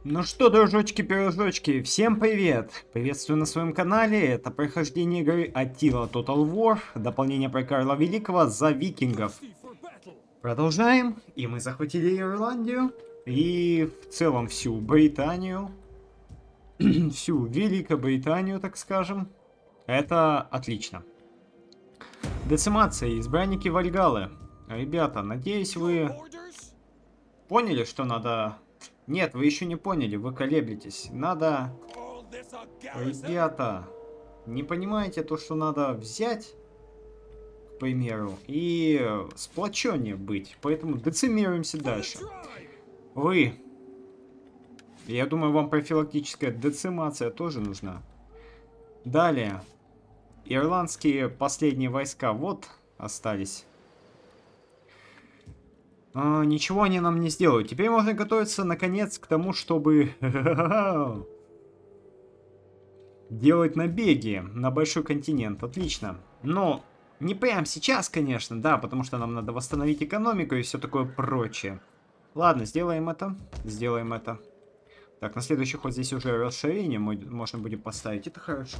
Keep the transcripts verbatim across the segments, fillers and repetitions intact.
Ну что, дружочки-пирожочки, всем привет! Приветствую на своем канале, это прохождение игры Attila Total War, дополнение про Карла Великого за викингов. Продолжаем, и мы захватили Ирландию, и в целом всю Британию, всю Великобританию, так скажем. Это отлично. Децимация, избранники Вальгаллы. Ребята, надеюсь, вы поняли, что надо... Нет, вы еще не поняли, вы колеблетесь. Надо... Ребята, не понимаете то, что надо взять, к примеру, и сплоченнее быть. Поэтому децимируемся дальше. Вы... Я думаю, вам профилактическая децимация тоже нужна. Далее. Ирландские последние войска вот остались. А, ничего они нам не сделают. Теперь можно готовиться, наконец, к тому, чтобы делать набеги на большой континент. Отлично. Но не прямо сейчас, конечно, да, потому что нам надо восстановить экономику и все такое прочее. Ладно, сделаем это. Сделаем это. Так, на следующий ход здесь уже расширение можно будет поставить. Это хорошо.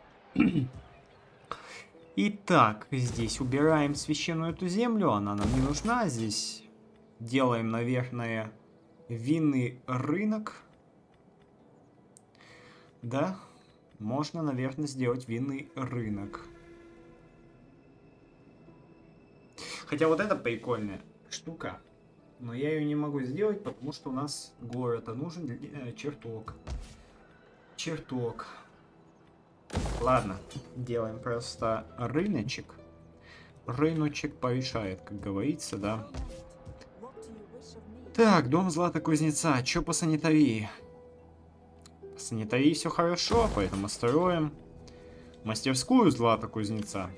Итак, здесь убираем священную эту землю. Она нам не нужна. Здесь... Делаем, наверное, винный рынок. Да, можно, наверное, сделать винный рынок. Хотя вот это прикольная штука. Но я ее не могу сделать, потому что у нас город, а нужен э, чертог. Чертог. Ладно, делаем просто рыночек. Рыночек порешает, как говорится, да. Так, дом Злата Кузнеца. Чё по санитарии? По санитарии все хорошо, поэтому строим мастерскую Злата Кузнеца.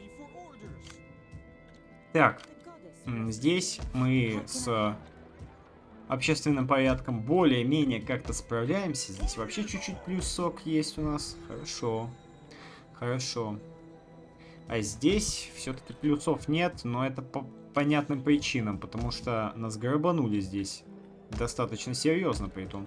Так, здесь мы с общественным порядком более-менее как-то справляемся. Здесь вообще чуть-чуть плюсок есть у нас. Хорошо. Хорошо. А здесь все-таки плюсов нет, но это по понятным причинам, потому что нас грабанули здесь. Достаточно серьезно при том.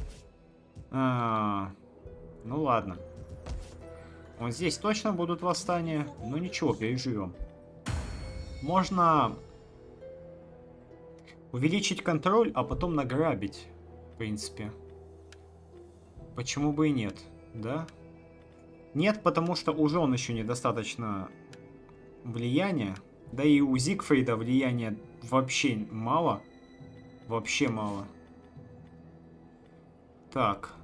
А, ну ладно. Вот здесь точно будут восстания. Ну ничего, переживем. Можно увеличить контроль, а потом награбить. В принципе. Почему бы и нет, да? Нет, потому что у жен еще недостаточно влияния. Да и у Зигфрида влияния вообще мало. Вообще мало. Так.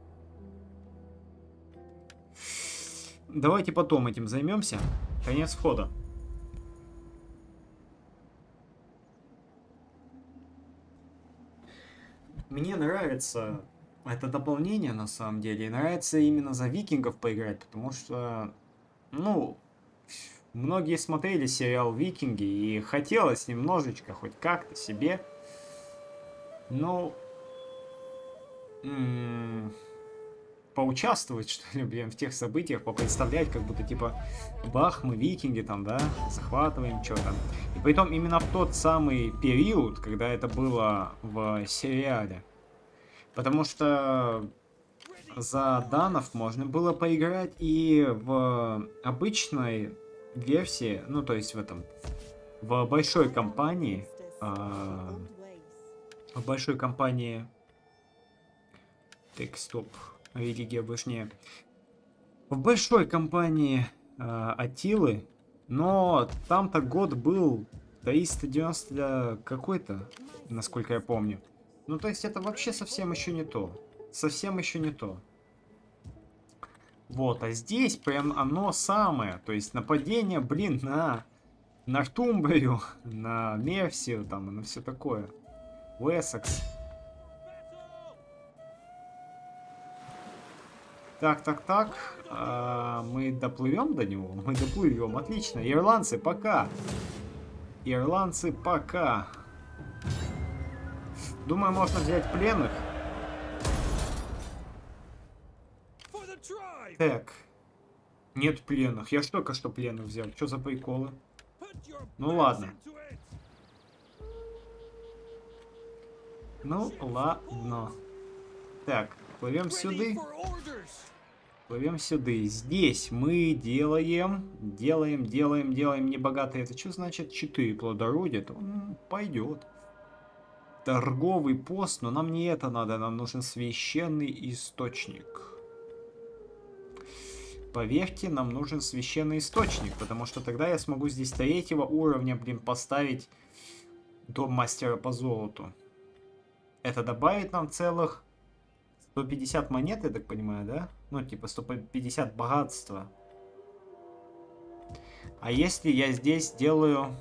Давайте потом этим займемся. Конец входа. Мне нравится это дополнение, на самом деле. И нравится именно за викингов поиграть, потому что, ну, многие смотрели сериал «Викинги», и хотелось немножечко, хоть как-то себе, ну, поучаствовать, что ли, блин, в тех событиях, попредставлять, как будто, типа, бах, мы викинги, там, да, захватываем что-то. И притом именно в тот самый период, когда это было в сериале. Потому что за данов можно было поиграть и в обычной версии, ну, то есть в этом, в большой компании, э, в большой компании, так, стоп, религия важнее, в большой компании э, Аттилы, но там-то год был триста девяносто какой-то, насколько я помню. Ну, то есть это вообще совсем еще не то. Совсем еще не то. Вот, а здесь прям оно самое. То есть нападение, блин, на Нортумбрию, на Мерсию, там, и на все такое. Уэссекс. Так, так, так. А, мы доплывем до него? Мы доплывем, отлично. Ирландцы, пока. Ирландцы, пока. Думаю, можно взять пленных. Так. Нет пленных. Я ж только что пленных взял. Что за приколы? Ну ладно. Ну ладно. Так, плывем сюда. Плывем сюда. Здесь мы делаем, делаем, делаем, делаем небогатые. Это что значит четыре плодородия? То, ну, пойдет. Торговый пост, но нам не это надо, нам нужен священный источник. Поверьте, нам нужен священный источник, потому что тогда я смогу здесь третьего уровня, блин, поставить дом мастера по золоту. Это добавит нам целых сто пятьдесят монет, я так понимаю, да? Ну, типа сто пятьдесят богатства. А если я здесь делаю...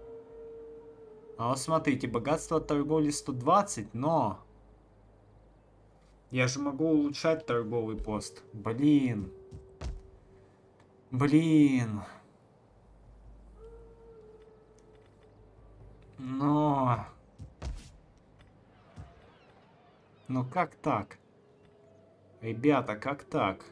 А вот смотрите, богатство от торговли сто двадцать, но... Я же могу улучшать торговый пост. Блин. Блин. Но... Ну как так? Ребята, как так?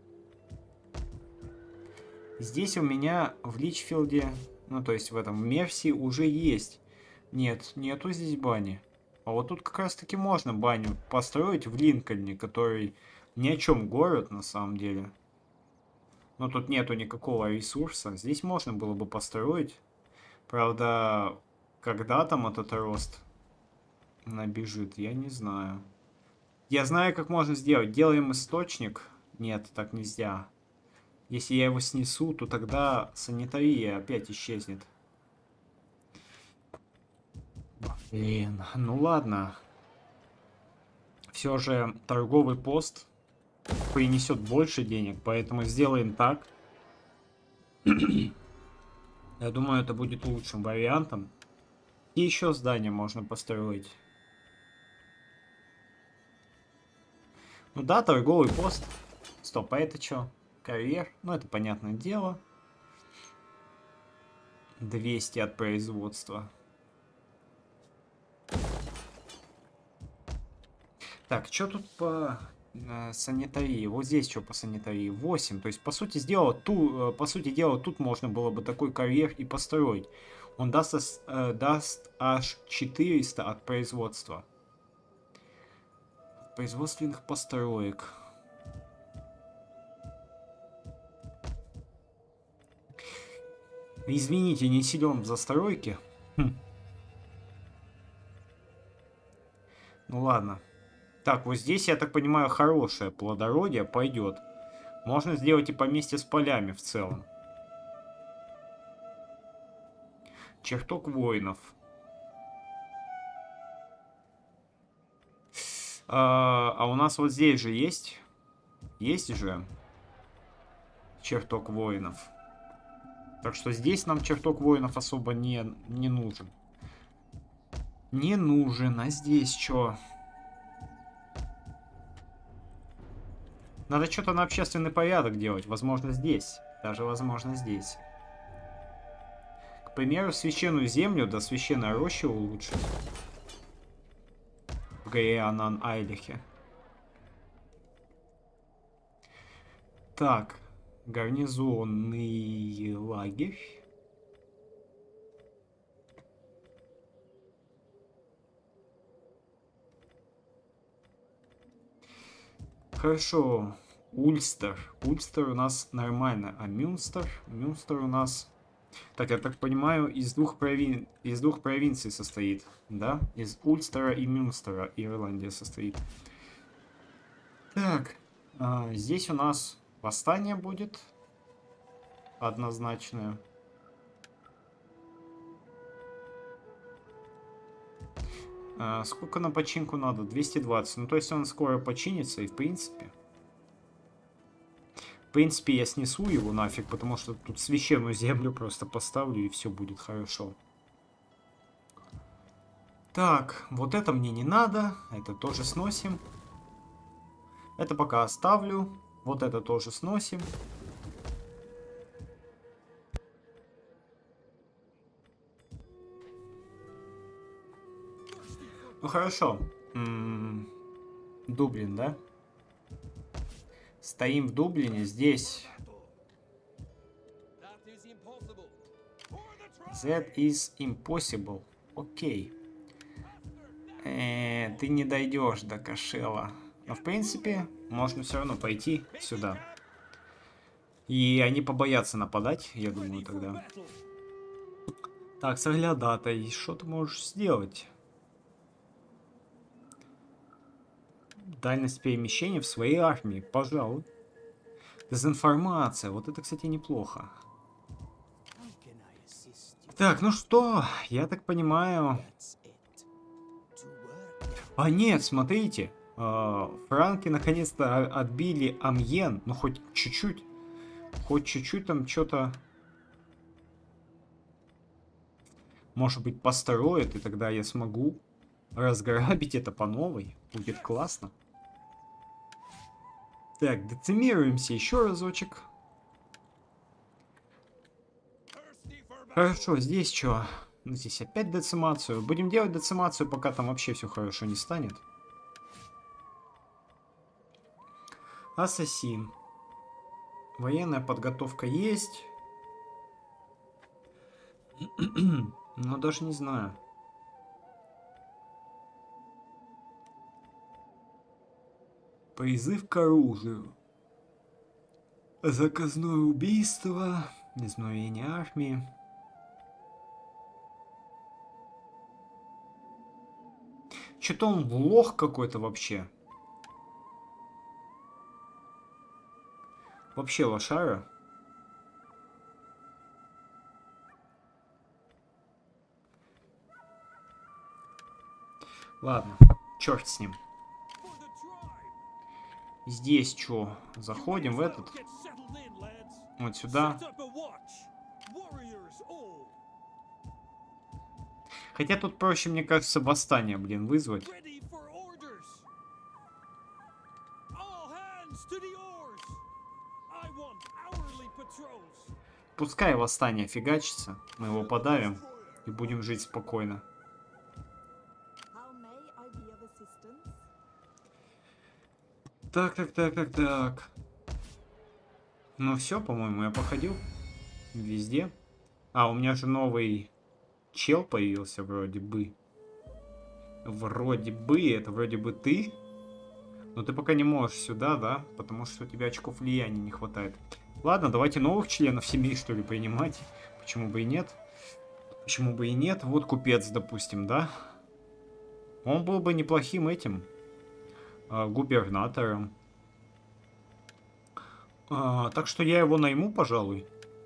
Здесь у меня в Личфилде, ну то есть в этом Мерси уже есть. Нет, нету здесь бани. А вот тут как раз таки можно баню построить в Линкольне, который ни о чем город на самом деле. Но тут нету никакого ресурса. Здесь можно было бы построить. Правда, когда там этот рост набежит, я не знаю. Я знаю, как можно сделать. Делаем источник. Нет, так нельзя. Если я его снесу, то тогда санитария опять исчезнет. Блин, ну ладно. Все же торговый пост принесет больше денег, поэтому сделаем так. Я думаю, это будет лучшим вариантом. И еще здание можно построить. Ну да, торговый пост. Стоп, а это что? Карьер? Ну, это понятное дело. двести от производства. Так, что тут по э, санитарии? Вот здесь что по санитарии? восемь. То есть, по сути, сделал ту, э, по сути дела, тут можно было бы такой карьер и построить. Он даст, э, даст аж четыреста от производства. Производственных построек. Извините, не силен в застройке. Хм. Ну ладно. Так, вот здесь, я так понимаю, хорошее плодородие пойдет. Можно сделать и поместье с полями в целом. Чертог воинов. А, а у нас вот здесь же есть? Есть же чертог воинов. Так что здесь нам чертог воинов особо не, не нужен. Не нужен, а здесь что? Надо что-то на общественный порядок делать. Возможно, здесь. Даже, возможно, здесь. К примеру, священную землю до священной рощи улучшить. В Греанан-Айлихе. Так. Гарнизонный лагерь. Хорошо. Ульстер. Ульстер у нас нормально. А Мюнстер? Мюнстер у нас... Так, я так понимаю, из двух, провин... из двух провинций состоит. Да? Из Ульстера и Мюнстера Ирландия состоит. Так. А, здесь у нас восстание будет. Однозначное. А, сколько на починку надо? двести двадцать. Ну, то есть он скоро починится, и в принципе... В принципе, я снесу его нафиг, потому что тут священную землю просто поставлю, и все будет хорошо. Так, вот это мне не надо. Это тоже сносим. Это пока оставлю. Вот это тоже сносим. Ну хорошо. М-м-м. Дублин, да? Стоим в Дублине. Здесь. That is impossible. Окей. Э, ты не дойдешь до Кашела. Но в принципе, можно все равно пойти сюда. И они побоятся нападать, я думаю, тогда. Так, соглядатай, что ты можешь сделать? Дальность перемещения в своей армии, пожалуй. Дезинформация, вот это, кстати, неплохо. Так, ну что, я так понимаю... А нет, смотрите, э, франки наконец-то отбили Амьен, ну хоть чуть-чуть, хоть чуть-чуть там что-то, может быть, построят, и тогда я смогу разграбить это по новой, будет классно. Так, децимируемся еще разочек. Хорошо, здесь что? Здесь опять децимацию. Будем делать децимацию, пока там вообще все хорошо не станет. Ассасин. Военная подготовка есть. Но даже не знаю. Призыв к оружию. Заказное убийство. Изновение армии. Что-то он лох какой-то вообще. Вообще лошара. Ладно, черт с ним. Здесь что? Заходим в этот. Вот сюда. Хотя тут проще, мне кажется, восстание, блин, вызвать. Пускай восстание фигачится, мы его подавим и будем жить спокойно. Так, так, так, так, так. Ну все, по-моему, я походил везде. А, у меня же новый чел появился вроде бы. Вроде бы, это вроде бы ты. Но ты пока не можешь сюда, да? Потому что у тебя очков влияния не хватает. Ладно, давайте новых членов семьи, что ли, принимать. Почему бы и нет? Почему бы и нет? Вот купец, допустим, да? Он был бы неплохим этим э, губернатором. А, так что я его найму, пожалуй.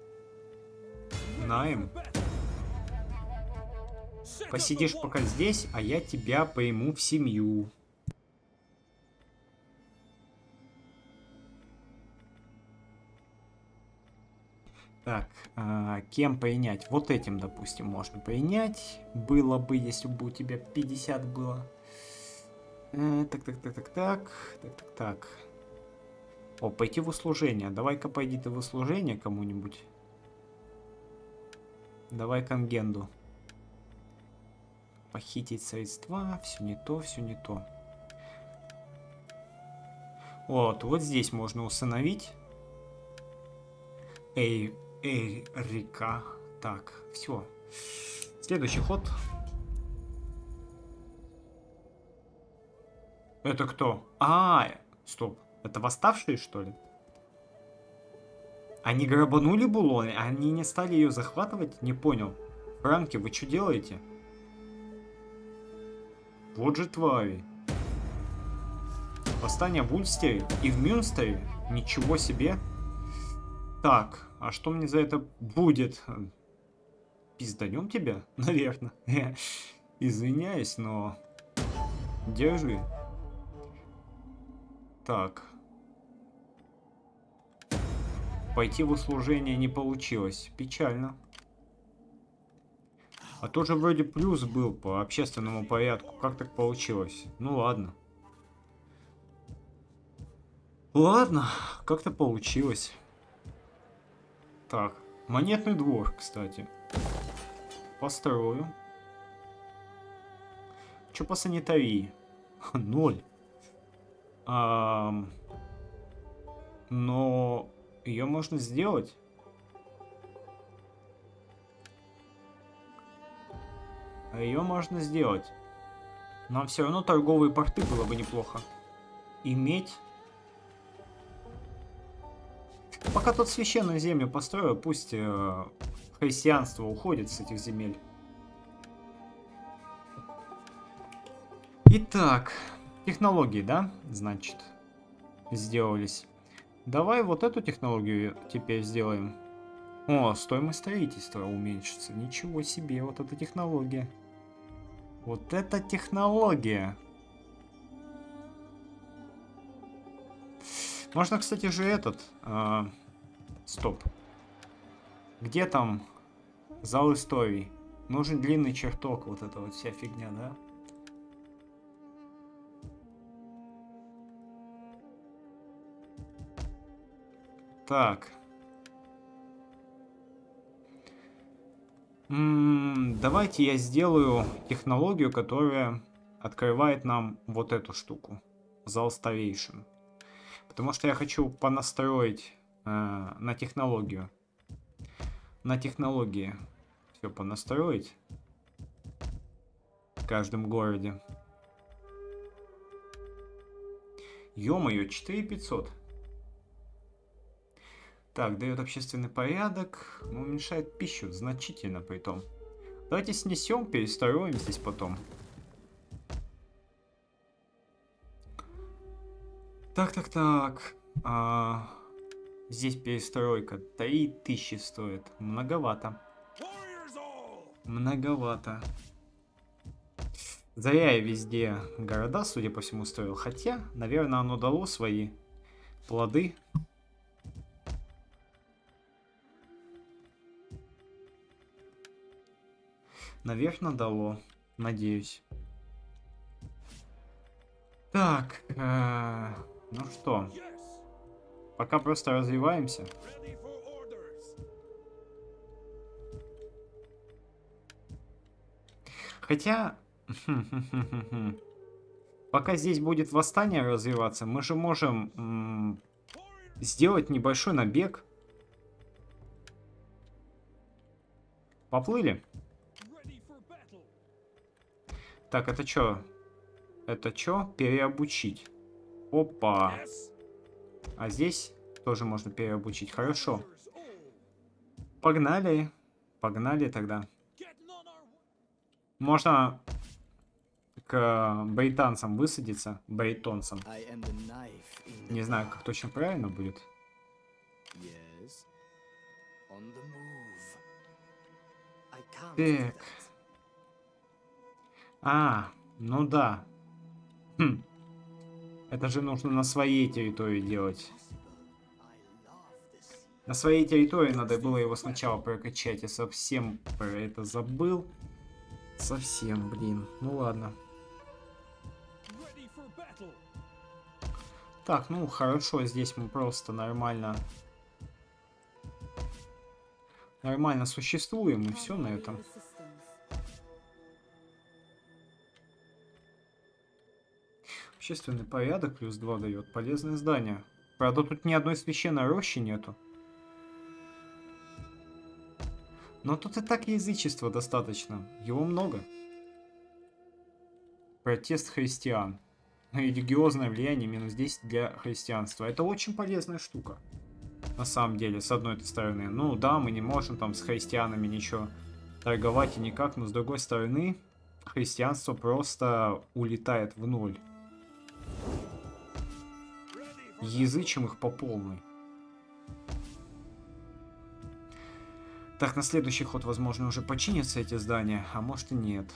Найм. Посидишь пока здесь, а я тебя пойму в семью. Так, а, кем принять? Вот этим, допустим, можно принять. Было бы, если бы у тебя пятьдесят было. Э, так, так, так, так, так, так, так, так. О, пойти в услужение. Давай-ка пойди ты в услужение кому-нибудь. Давай Конгенду. Похитить средства. Все не то, все не то. Вот, вот здесь можно усыновить. Эй, эй, река. Так, все. Следующий ход. Это кто? А, стоп. Это восставшие, что ли? Они грабанули Булон? Они не стали ее захватывать? Не понял. Франки, вы что делаете? Вот же твари. Восстание в Ульстере и в Мюнстере? Ничего себе. Так, а что мне за это будет? Пизданем тебя? Наверное. Извиняюсь, но... Держи. Так. Пойти в услужение не получилось. Печально. А тоже вроде плюс был по общественному порядку. Как так получилось? Ну ладно. Ладно, как-то получилось. Так, монетный двор, кстати. Построю. Что по санитарии? Ноль. А, но ее можно сделать. Ее можно сделать. Нам все равно торговые порты было бы неплохо. иметь... Пока тот священную землю построю, пусть э, христианство уходит с этих земель. Итак, технологии, да, значит, сделались. Давай вот эту технологию теперь сделаем. О, стоимость строительства уменьшится. Ничего себе, вот эта технология. Вот эта технология. Можно, кстати же, этот... Э, стоп. Где там зал истории? Нужен длинный чертог, вот эта вот вся фигня, да? Так. М-м, давайте я сделаю технологию, которая открывает нам вот эту штуку. Зал старейшин. Потому что я хочу понастроить э, на технологию. На технологии все понастроить. В каждом городе. Ё-моё, четыре тысячи пятьсот. Так, дает общественный порядок, но уменьшает пищу значительно при том. Давайте снесем, перестроим здесь потом. Так, так, так. А, здесь перестройка три тысячи стоит. Многовато. Многовато. Зря я везде города, судя по всему, строил. Хотя, наверное, оно дало свои плоды. Наверное, дало. Надеюсь. Так. Э, ну что. Пока просто развиваемся. Хотя... Пока здесь будет восстание развиваться, мы же можем сделать небольшой набег. Поплыли. Так, это что? Это что? Переобучить. Опа. А здесь тоже можно переобучить. Хорошо. Погнали. Погнали тогда. Можно к британцам высадиться. Брейтонцам. Не знаю, как точно правильно будет. Так. А, ну да. Хм. Это же нужно на своей территории делать. На своей территории надо было его сначала прокачать. Я совсем про это забыл. Совсем, блин. Ну ладно. Так, ну хорошо, здесь мы просто нормально... Нормально существуем, и все на этом. Общественный порядок плюс два дает. Полезное здание. Правда, тут ни одной священной рощи нету. Но тут и так язычества достаточно. Его много. Протест христиан. Религиозное влияние минус десять для христианства. Это очень полезная штука. На самом деле, с одной стороны. Ну да, мы не можем там с христианами ничего торговать и никак. Но с другой стороны, христианство просто улетает в ноль. Язычим их по полной. Так, на следующий ход, возможно, уже починятся эти здания, а может и нет.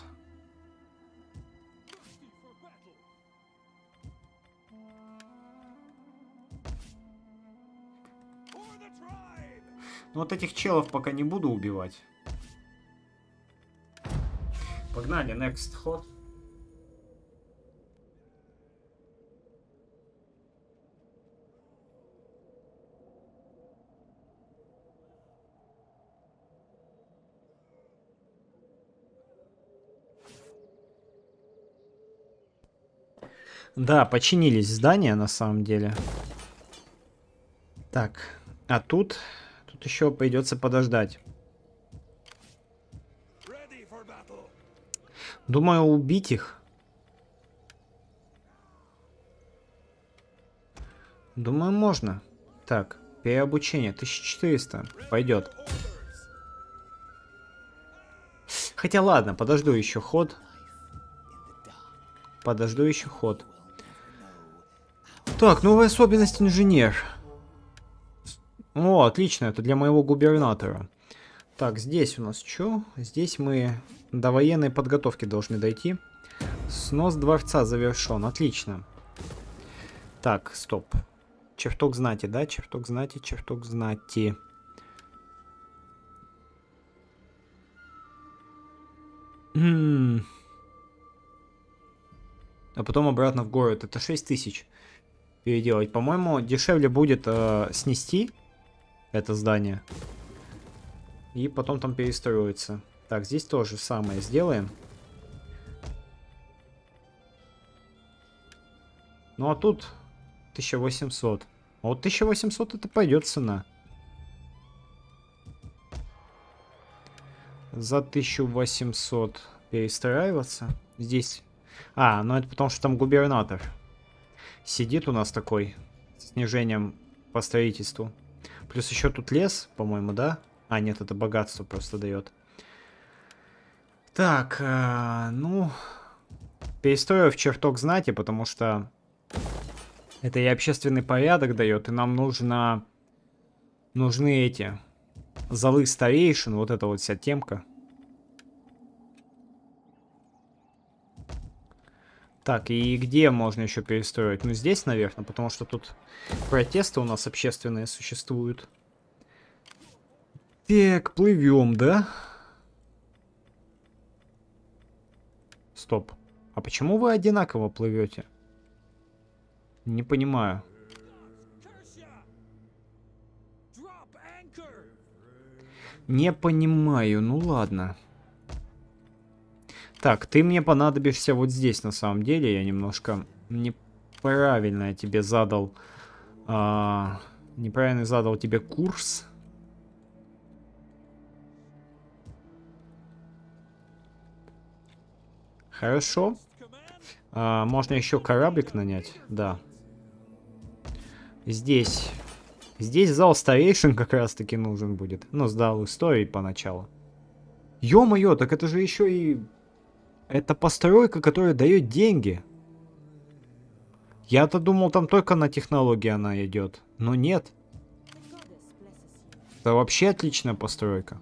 Ну, вот этих челов пока не буду убивать. Погнали, next ход. Да, починились здания на самом деле. Так, а тут, тут еще придется подождать. Думаю, убить их. Думаю, можно. Так, переобучение. тысяча четыреста. Пойдет. Хотя ладно, подожду еще ход. Подожду еще ход. Так, новая особенность инженер. О, отлично, это для моего губернатора. Так, здесь у нас что? Здесь мы до военной подготовки должны дойти. Снос дворца завершен, отлично. Так, стоп. Чертог знати, да? Чертог знати, чертог знати. М-м. А потом обратно в город. Это шесть тысяч переделать. По-моему, дешевле будет э, снести это здание. И потом там перестроиться. Так, здесь тоже самое сделаем. Ну а тут тысяча восемьсот. А вот тысяча восемьсот это пойдет цена. За тысячу восемьсот перестраиваться. Здесь... А, ну это потому что там губернатор. Сидит у нас такой. С снижением по строительству. Плюс еще тут лес, по-моему, да? А, нет, это богатство просто дает. Так, э, ну... Перестрою в чертог знати, потому что... Это и общественный порядок дает, и нам нужно... Нужны эти... Залы старейшин, вот эта вот вся темка. Так, и где можно еще перестроить? Ну, здесь, наверное, потому что тут протесты у нас общественные существуют. Так, плывем, да? Стоп. А почему вы одинаково плывете? Не понимаю. Не понимаю, ну ладно. Так, ты мне понадобишься вот здесь на самом деле. Я немножко неправильно тебе задал... А, неправильно задал тебе курс. Хорошо. А, можно еще кораблик нанять, да. Здесь. Здесь зал старейшин как раз таки нужен будет. Ну, сдал истории поначалу. Ё-моё, так это же еще и... Это постройка, которая дает деньги. Я-то думал, там только на технологии она идет. Но нет. Это вообще отличная постройка.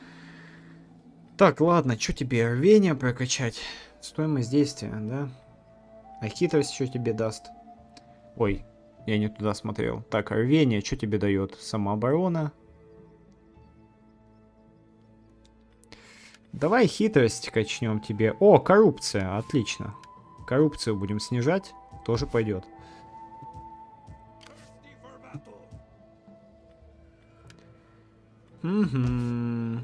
Так, ладно, что тебе, рвение прокачать? Стоимость действия, да? А хитрость что тебе даст? Ой, я не туда смотрел. Так, рвение что тебе дает? Самооборона. Давай хитрость качнем тебе. О, коррупция, отлично. Коррупцию будем снижать, тоже пойдет. Угу.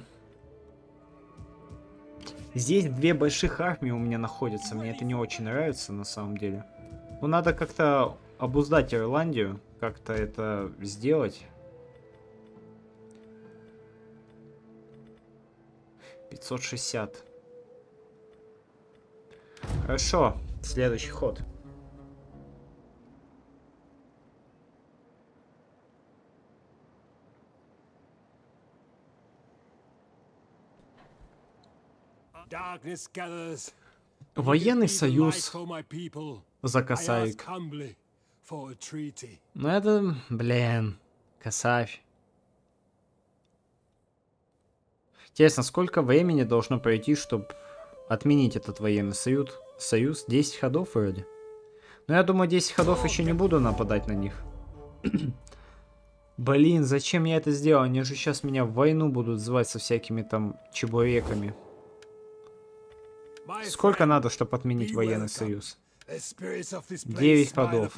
Здесь две больших армии у меня находятся. Мне это не очень нравится на самом деле. Ну, надо как-то обуздать Ирландию. Как-то это сделать. пятьсот шестьдесят. Хорошо. Следующий ход. Военный союз за Косарик. Ну это, блин, Косарь. Интересно, сколько времени должно пройти, чтобы отменить этот военный союз? Союз десять ходов вроде. Но я думаю, десять ходов еще не буду нападать на них. Блин, зачем я это сделал? Они же сейчас меня в войну будут звать со всякими там чебуреками. Сколько надо, чтобы отменить военный союз? девять ходов.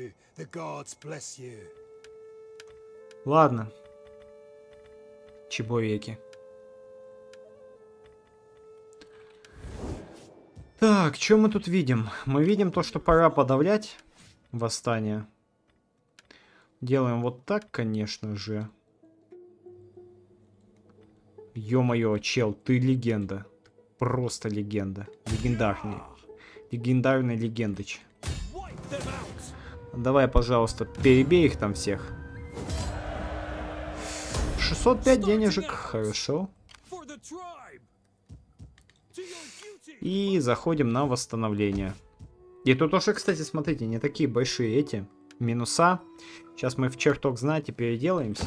Ладно. Чебуреки. Так, что мы тут видим? Мы видим то, что пора подавлять восстание. Делаем вот так, конечно же. Ё-моё, чел, ты легенда. Просто легенда. Легендарный. Легендарный легендыч. Давай, пожалуйста, перебей их там всех. шестьсот пять денежек, хорошо. И заходим на восстановление. И тут уже, кстати, смотрите, не такие большие эти минуса. Сейчас мы в чертог знати переделаемся.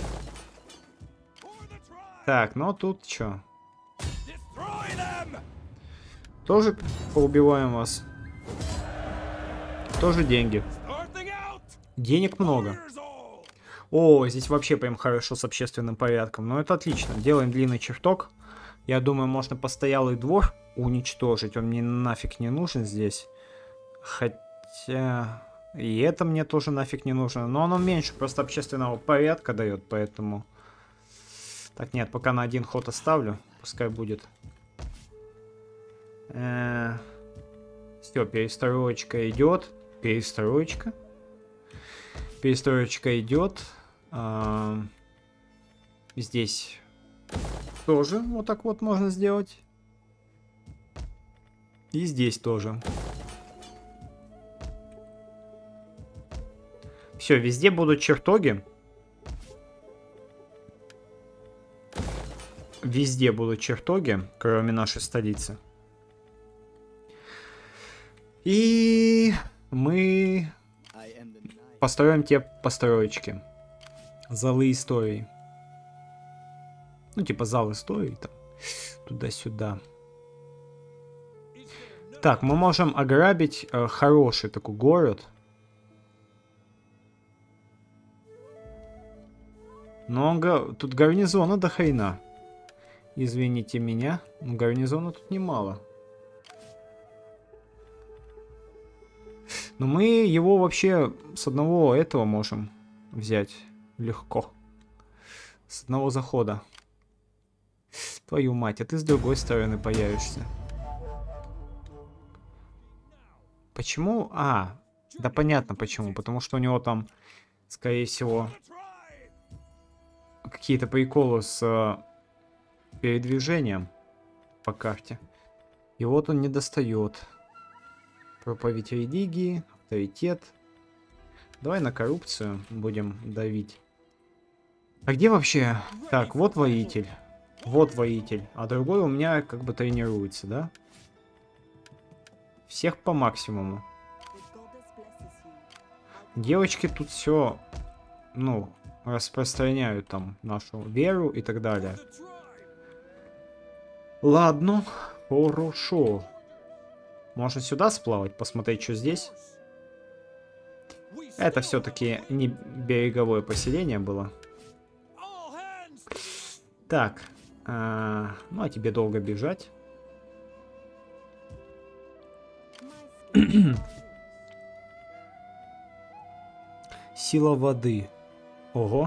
Так, ну тут что? Тоже поубиваем вас. Тоже деньги. Денег много. О, здесь вообще прям хорошо с общественным порядком. Ну это отлично. Делаем длинный чертог. Я думаю, можно постоялый двор уничтожить. Он мне нафиг не нужен здесь. Хотя... И это мне тоже нафиг не нужно. Но оно меньше просто общественного порядка дает, поэтому... Так, нет, пока на один ход оставлю. Пускай будет. Э-э... Все, перестроечка идет. Перестроечка. Перестроечка идет. А... Здесь тоже вот так вот можно сделать. И здесь тоже. Все, везде будут чертоги. Везде будут чертоги, кроме нашей столицы. И мы построим те построечки. Залы истории. Ну, типа зал истории там. Туда-сюда. Так, мы можем ограбить э, хороший такой город. Но га тут гарнизона до хрена. Извините меня, но гарнизона тут немало. Но мы его вообще с одного этого можем взять легко. С одного захода. Твою мать, а ты с другой стороны появишься. Почему? А, да понятно почему. Потому что у него там, скорее всего, какие-то приколы с э, передвижением по карте. И вот он не достает. Проповедь религии, авторитет. Давай на коррупцию будем давить. А где вообще? Так, вот воитель. Вот воитель. А другой у меня как бы тренируется, да? Всех по максимуму. Девочки тут все, ну, распространяют там нашу веру и так далее. Ладно, хорошо. Можно сюда сплавать, посмотреть, что здесь. Это все-таки не береговое поселение было. Так. А, ну, а тебе долго бежать. Сила воды. Ого.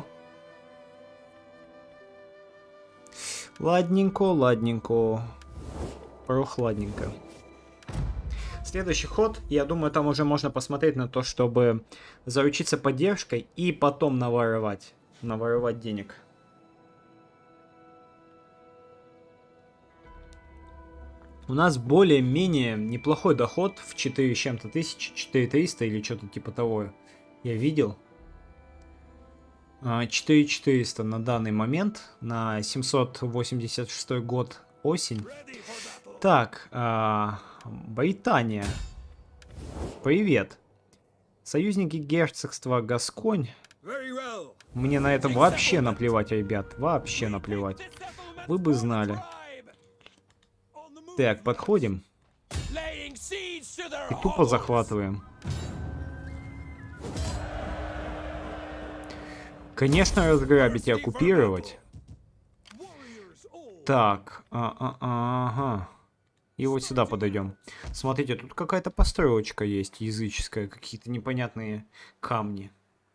Ладненько, ладненько. Прохладненько. Следующий ход, я думаю, там уже можно посмотреть на то, чтобы заручиться поддержкой и потом наворовать. Наворовать денег. У нас более-менее неплохой доход в четыре с чем-то тысячи, четыре триста или что-то типа того. Я видел. четыре четыреста на данный момент, на семьсот восемьдесят шестой год осень. Так, а, Британия. Привет. Союзники герцогства Гасконь. Мне на это вообще наплевать, ребят. Вообще наплевать. Вы бы знали. Так, подходим. И тупо захватываем. Конечно, разграбить и оккупировать. Так, а -а -а ага. И вот сюда подойдем. Смотрите, тут какая-то построечка есть языческая, какие-то непонятные камни.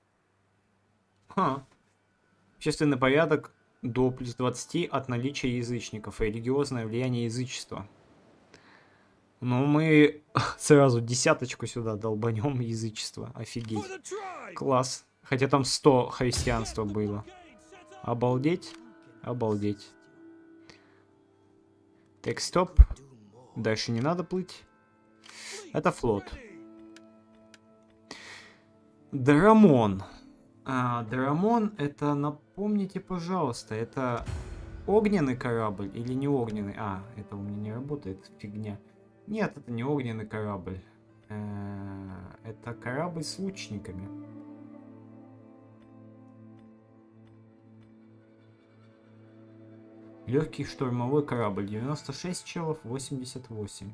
Ха. Общественный порядок до плюс двадцати от наличия язычников. Религиозное влияние язычества. Ну, мы сразу десяточку сюда долбанем язычество. Офигеть. Класс. Хотя там сто христианства было. Обалдеть. Обалдеть. Так, стоп. Дальше не надо плыть. Это флот. Драмон. А, Драмон, это, напомните, пожалуйста, это огненный корабль или не огненный? А, это у меня не работает, фигня. Нет, это не огненный корабль. Это корабль с лучниками. Легкий штурмовой корабль. девяносто шесть челов, восемьдесят восемь.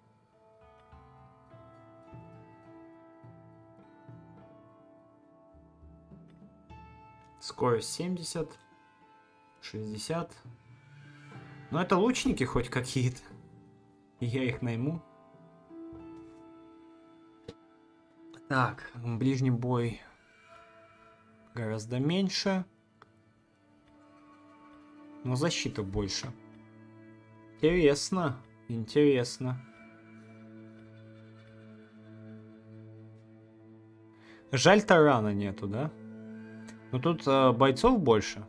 Скорость семьдесят. шестьдесят. Но это лучники хоть какие-то. Я их найму. Так, ближний бой гораздо меньше. Но защита больше. Интересно. Интересно. Жаль, тарана нету, да? Но тут э, бойцов больше.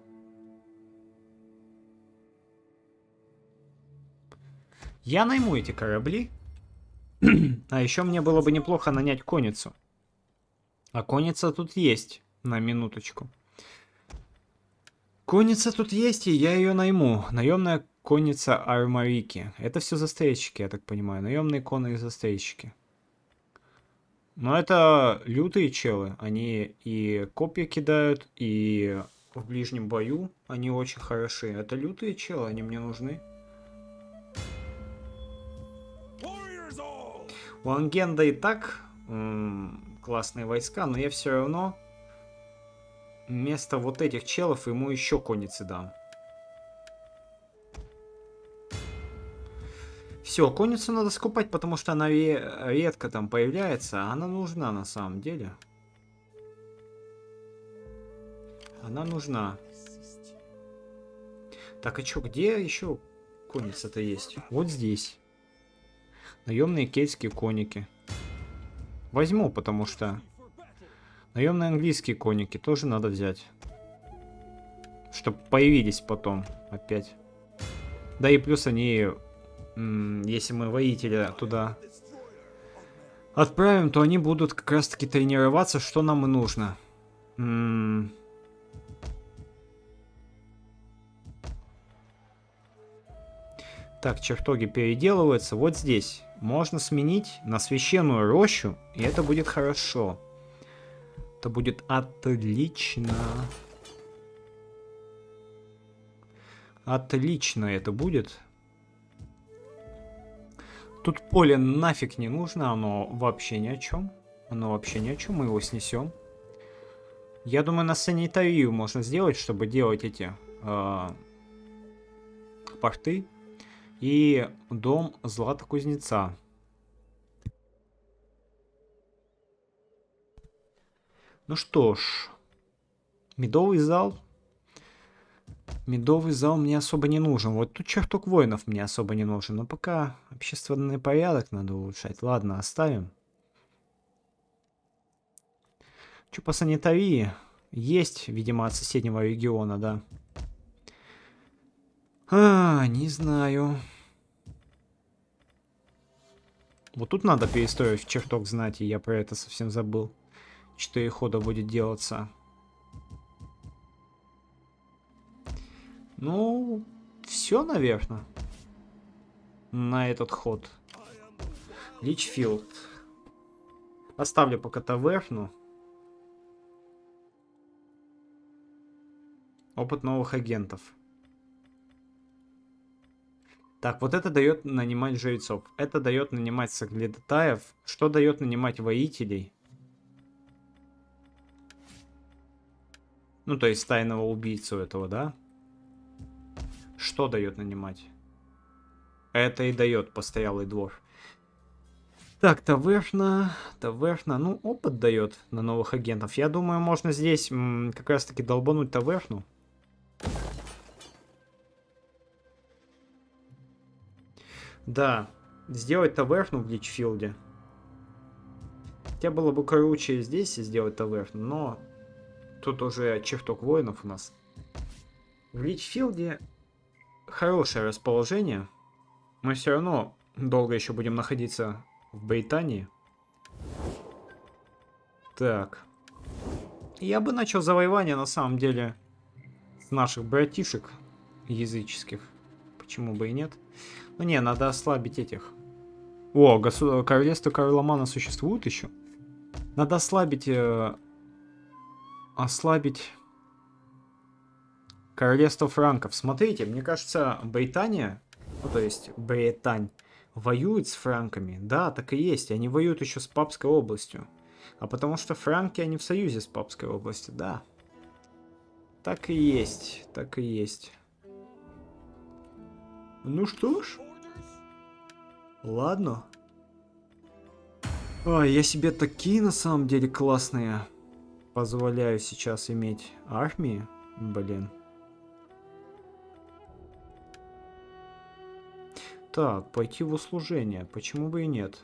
Я найму эти корабли. А еще мне было бы неплохо нанять конницу. А конница тут есть. На минуточку. Конница тут есть, и я ее найму. Наемная конница Армарики. Это все застрельщики, я так понимаю. Наемные конные застрельщики. Но это лютые челы. Они и копья кидают, и в ближнем бою они очень хороши. Это лютые челы, они мне нужны. У Ангенда и так м- классные войска, но я все равно вместо вот этих челов ему еще конницы дам. Все, конницу надо скупать, потому что она редко там появляется, а она нужна на самом деле. Она нужна. Так, а чё, где еще конница-то есть? Вот здесь. Наемные кельтские конники. Возьму, потому что наемные английские конники тоже надо взять. Чтобы появились потом опять. Да и плюс они, если мы воителя туда отправим, то они будут как раз таки тренироваться, что нам и нужно. М-м- Так, чертоги переделываются. Вот здесь можно сменить на священную рощу, и это будет хорошо. Это будет отлично. Отлично это будет. Тут поле нафиг не нужно, оно вообще ни о чем. Оно вообще ни о чем, мы его снесем. Я думаю, на санитарию можно сделать, чтобы делать эти э, порты. И дом Злата-Кузнеца. Ну что ж. Медовый зал. Медовый зал мне особо не нужен. Вот тут чертог воинов мне особо не нужен. Но пока общественный порядок надо улучшать. Ладно, оставим. Что по санитарии? Есть, видимо, от соседнего региона, да. А, не знаю. Вот тут надо перестроить чертог знати, я про это совсем забыл. Четыре хода будет делаться. Ну, все, наверное. На этот ход. Личфилд. Оставлю пока таверну. Опыт новых агентов. Так, вот это дает нанимать жрецов. Это дает нанимать соглядатаев. Что дает нанимать воителей? Ну, то есть тайного убийцу этого, да? Что дает нанимать? Это и дает постоялый двор. Так, таверна, таверна. Ну, опыт дает на новых агентов. Я думаю, можно здесь м, как раз-таки долбануть таверну. Да, сделать таверну в Личфилде. Хотя было бы круче здесь сделать таверну, но тут уже чертог воинов у нас. В Личфилде хорошее расположение. Мы все равно долго еще будем находиться в Британии. Так. Я бы начал завоевание, на самом деле, с наших братишек языческих. Почему бы и нет? Ну не, надо ослабить этих. О, государ... королевство Карломана существует еще? Надо ослабить... Э... Ослабить... Королевство франков. Смотрите, мне кажется, Британия, ну то есть Британь, воюет с франками. Да, так и есть. Они воюют еще с Папской областью. А потому что франки, они в союзе с Папской областью, да. Так и есть, так и есть. Ну что ж. Ладно. Ой, я себе такие на самом деле классные позволяю сейчас иметь армии. Блин. Так, пойти в услужение. Почему бы и нет?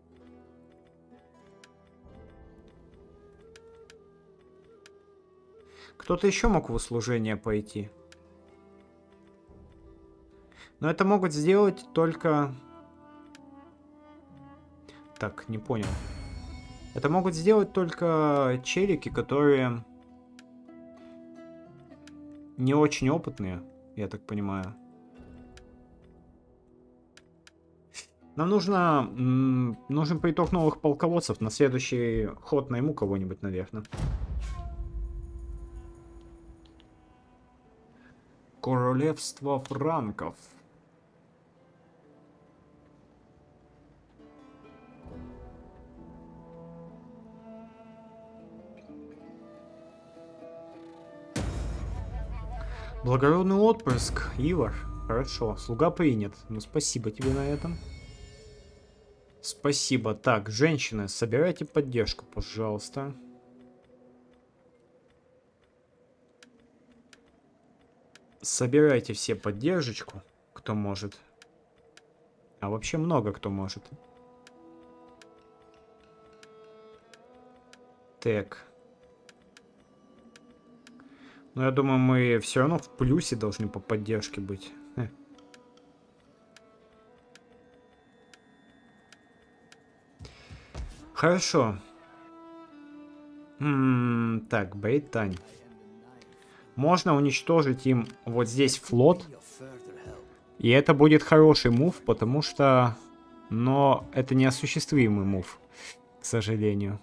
Кто-то еще мог в услужение пойти. Но это могут сделать только... Так, не понял. Это могут сделать только челики, которые не очень опытные, я так понимаю. Нам нужно... Нужен приток новых полководцев. На следующий ход найму кого-нибудь, наверное. Королевство франков. Благородный отпрыск, Ивар. Хорошо, слуга принят. Ну, спасибо тебе на этом. Спасибо. Так, женщины, собирайте поддержку, пожалуйста. Собирайте все поддержку, кто может. А вообще много кто может. Так. Но я думаю, мы все равно в плюсе должны по поддержке быть. Хе. Хорошо. М -м так, Британь. Можно уничтожить им вот здесь флот. И это будет хороший мув, потому что... Но это неосуществимый мув, к сожалению.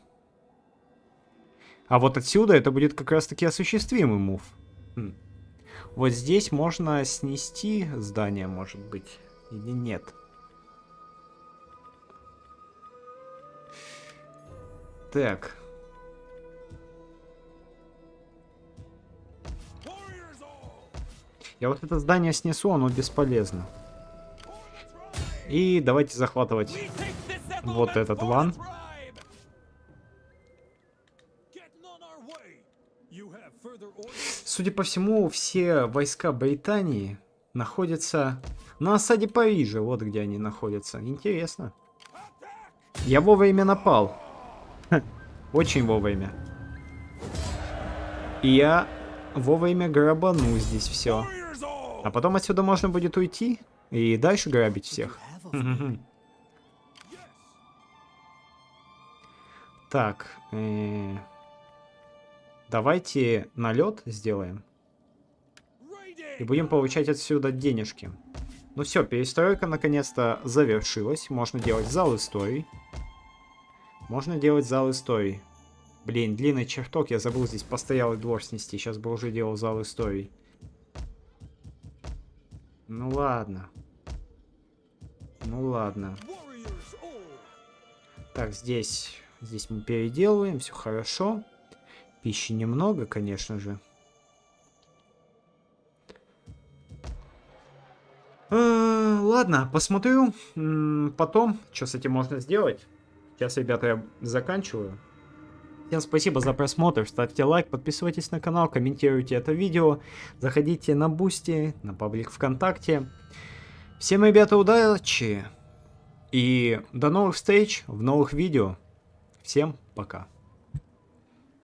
А вот отсюда это будет как раз-таки осуществимый мув. Хм. Вот здесь можно снести здание, может быть, или нет. Так. Я вот это здание снесу, оно бесполезно. И давайте захватывать вот этот ван. Судя по всему, все войска Британии находятся на осаде Парижа. Вот где они находятся. Интересно. Я вовремя напал. Очень вовремя. И я вовремя грабану здесь все. А потом отсюда можно будет уйти и дальше грабить всех. Так. Э-э- давайте налет сделаем. И будем получать отсюда денежки. Ну все, перестройка наконец-то завершилась. Можно делать зал историй. Можно делать зал историй. Блин, длинный чертог. Я забыл здесь постоялый двор снести. Сейчас бы уже делал зал историй. Ну ладно. Ну ладно. Так, здесь... Здесь мы переделываем. Все хорошо. Пищи немного, конечно же. Э, ладно, посмотрю потом, что с этим можно сделать. Сейчас, ребята, я заканчиваю. Всем спасибо за просмотр, ставьте лайк, подписывайтесь на канал, комментируйте это видео, заходите на Бусти, на паблик ВКонтакте. Всем, ребята, удачи и до новых встреч в новых видео. Всем пока.